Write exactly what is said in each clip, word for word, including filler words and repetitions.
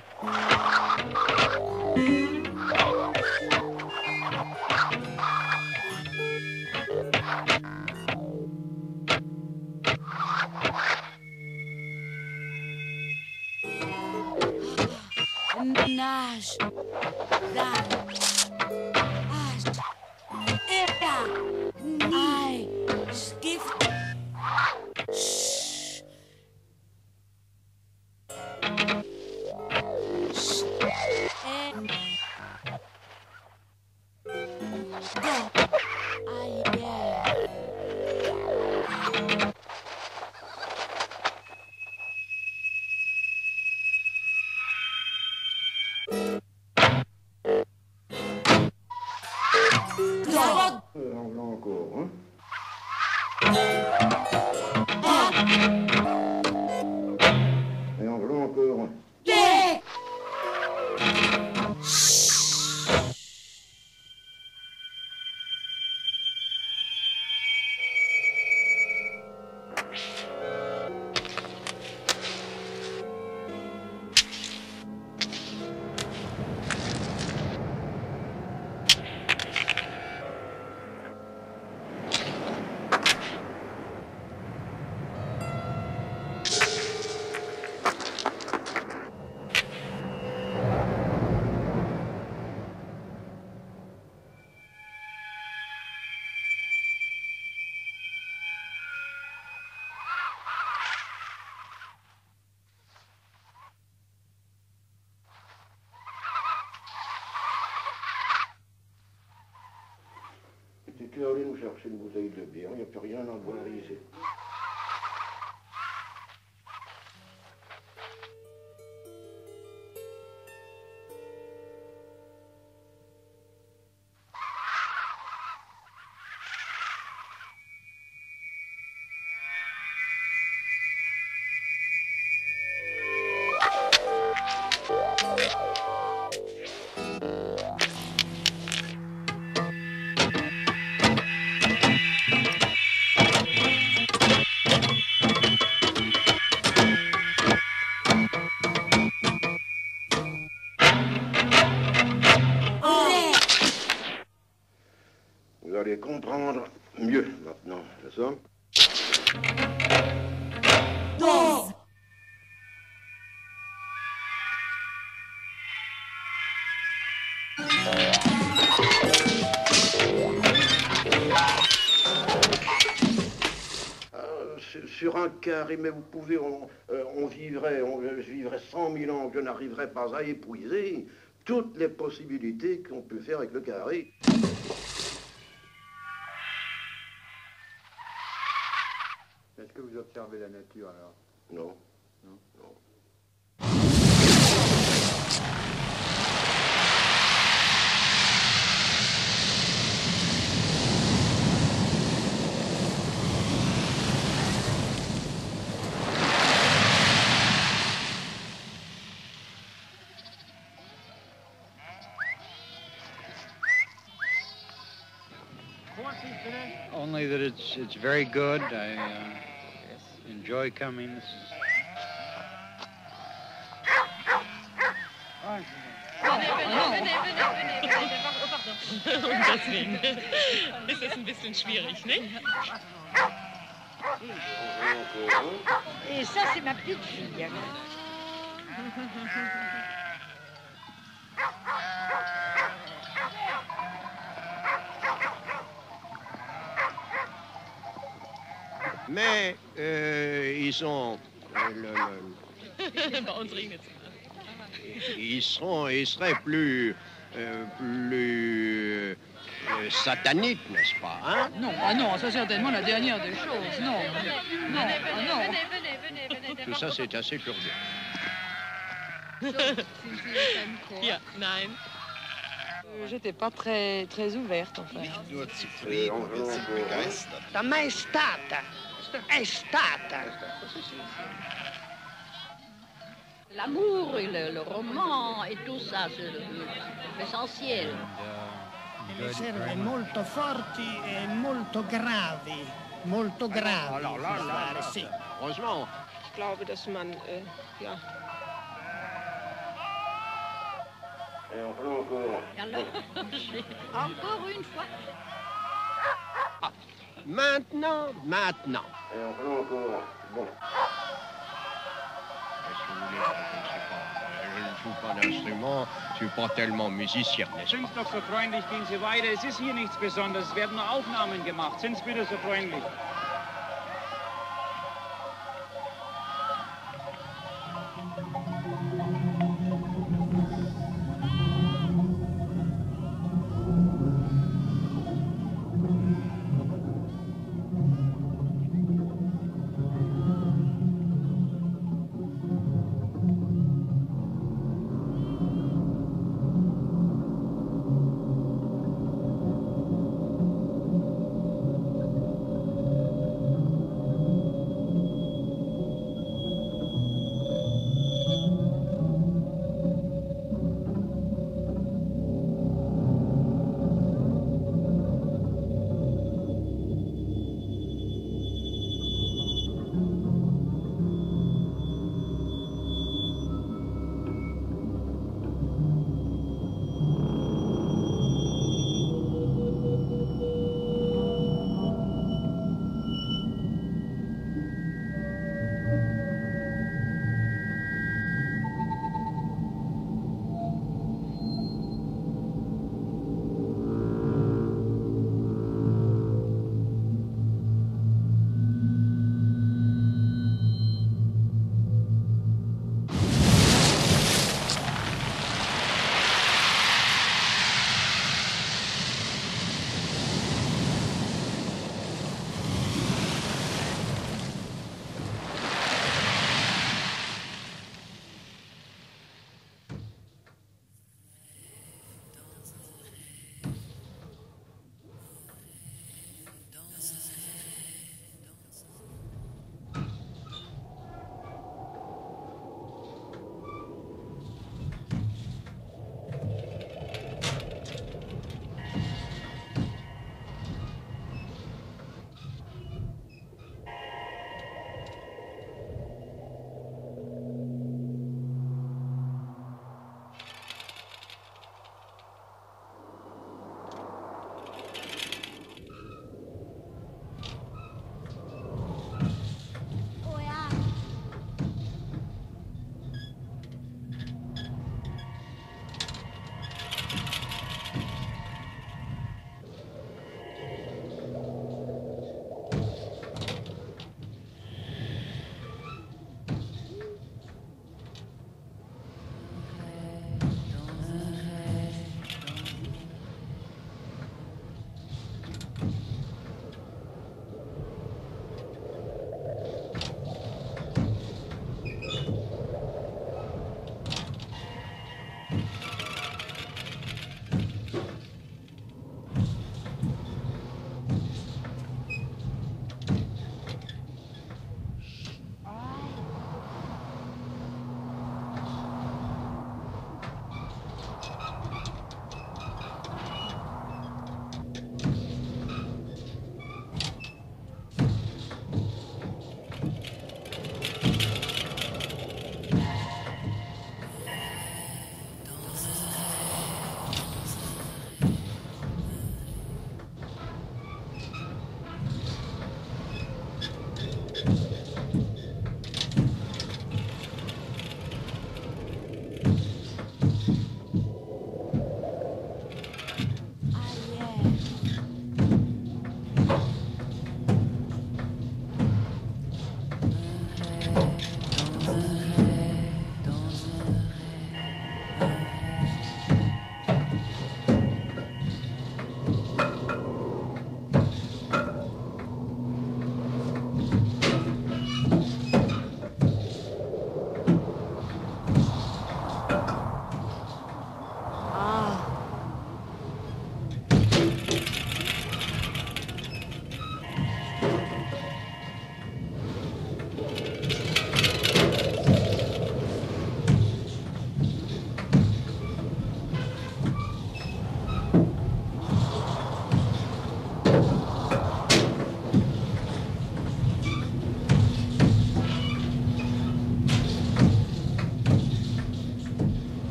Nage, nage, er, ei, skift, shh, shh, eh, go, ai, yeah. Encore, hein? Et en voilà encore. Yeah. Si tu allais nous chercher une bouteille de bière, il n'y a plus rien à boire ici. Vous allez comprendre mieux maintenant, c'est ça? Dos. Sur un carré, mais vous pouvez, on, euh, on vivrait, on, je vivrais cent mille ans, que je n'arriverais pas à épuiser toutes les possibilités qu'on peut faire avec le carré. Est-ce que vous observez la nature alors? Non. Non. Non. Only that it's it's very good. I uh, enjoy coming. This is... Und deswegen ist es ein bisschen schwierig, nicht? Et ça, c'est ma petite fille. Mais euh, ils sont... Euh, le, le, Bei uns regnet es. ils seront, ils seraient plus, euh, plus euh, sataniques, n'est-ce pas, hein? Non, ah non, ça certainement la dernière des choses, non. Non, ah non. Tout ça, c'est assez curieux. Ja, nein. J'étais pas très, très ouverte, enfin. Nur zufrieden und sind begeistert. Da mai è stata, è stata. L'amour et le, le roman et tout ça, c'est l'essentiel. Delle serve molto forti e molto gravi, molto gravi. Alors là, là, là, sì. Heureusement. Ich glaube, dass man, äh, ja, Et on prend encore. Et alors, encore une fois. Ah, maintenant, maintenant. Et on prend encore. Bon. Qu'est-ce que vous voulez? Je ne sais pas. Je ne joue pas d'instrument. Je ne suis pas tellement musicien, n'est-ce Sind doch so freundlich, gehen Sie weiter. Es ist hier nichts Besonderes. Es werden nur Aufnahmen gemacht. Sind Sie bitte so freundlich?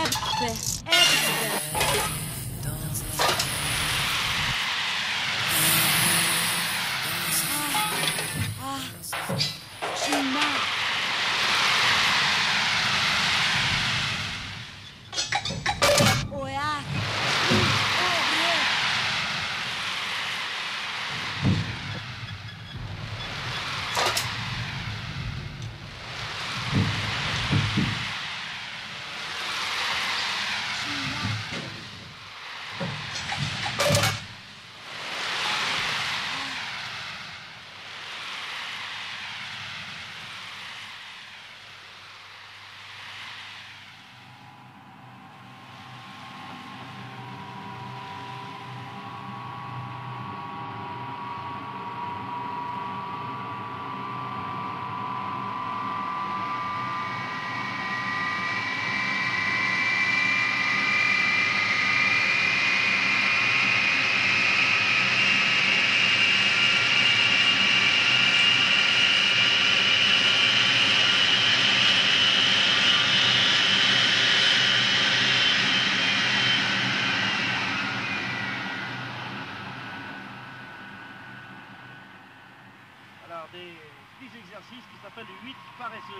Des petits exercices qui s'appellent les huit paresseux.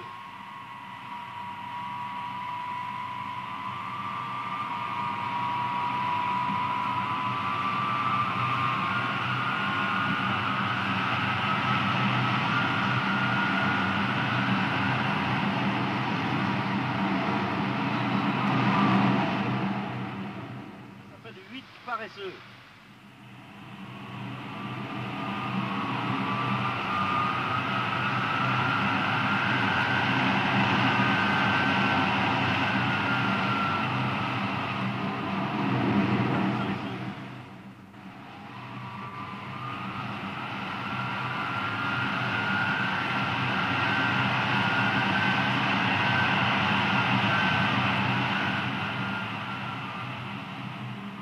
Ça s'appelle les huit paresseux.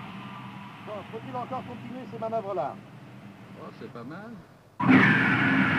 Faut-il encore continuer ces manœuvres-là? Oh, c'est pas mal.